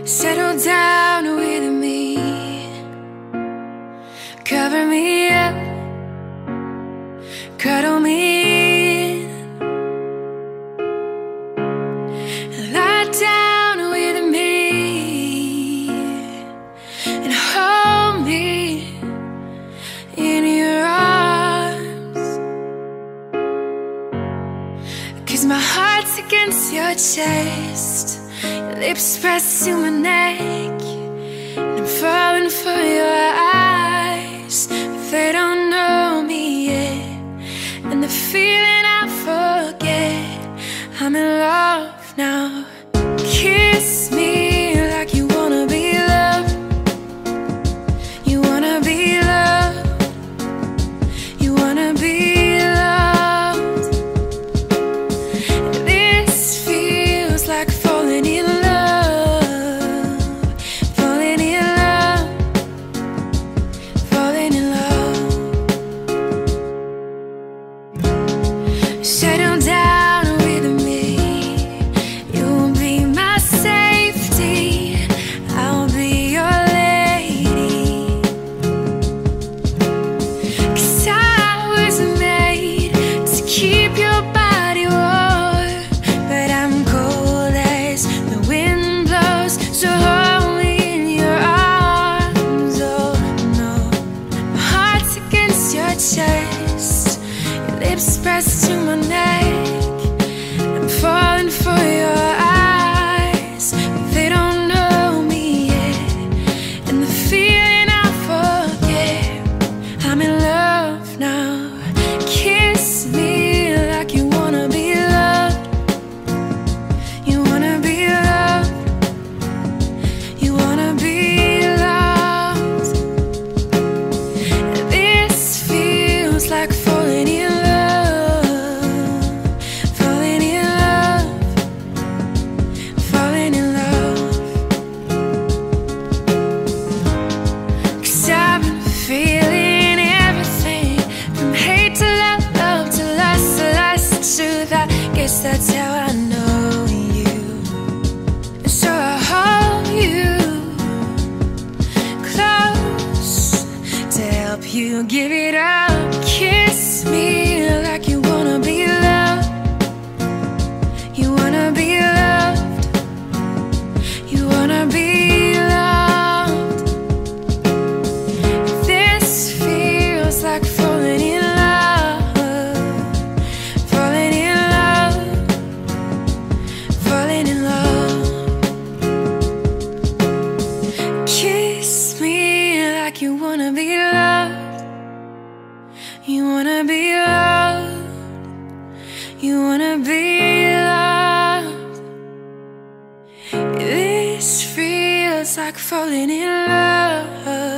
Settle down with me, cover me up, cuddle me in, lie down with me and hold me in your arms. 'Cause my heart's against your chest, your lips pressed to my neck, and I'm falling for your eyes, but they don't know me yet. And the feeling I forget, I'm in love now. Kiss me like you wanna be loved. You wanna be loved. You wanna be loved. This feels like falling in love. Falling in love. Falling in love. Settle down with me. You'll be my safety. I'll be your lady. 'Cause I was made to keep your body warm, but I'm cold as the wind blows. So hold me in your arms. Oh no, my heart's against your chest, your lips pressed to my neck. I'm falling for your eyes, but they don't know me yet. And the feeling I forget, I'm in love now. Kiss me like you wanna be loved. You wanna be loved. You wanna be loved. This feels like falling in love. Falling in love. Falling in love. 'Cause I've been feeling everything, from hate to love, love to lust, to lust to truth. I guess that's how I know you. And so I hold you close to help you give it up. Kiss me like you wanna be loved. You wanna be loved. You wanna be loved. This feels like falling in love. Falling in love. Falling in love. Kiss me like you wanna be loved. You wanna be loved. You wanna be loved. This feels like falling in love.